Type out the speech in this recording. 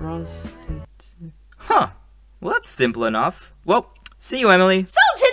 prostitute. Huh. Well, that's simple enough. Well, see you, Emily. Sultan!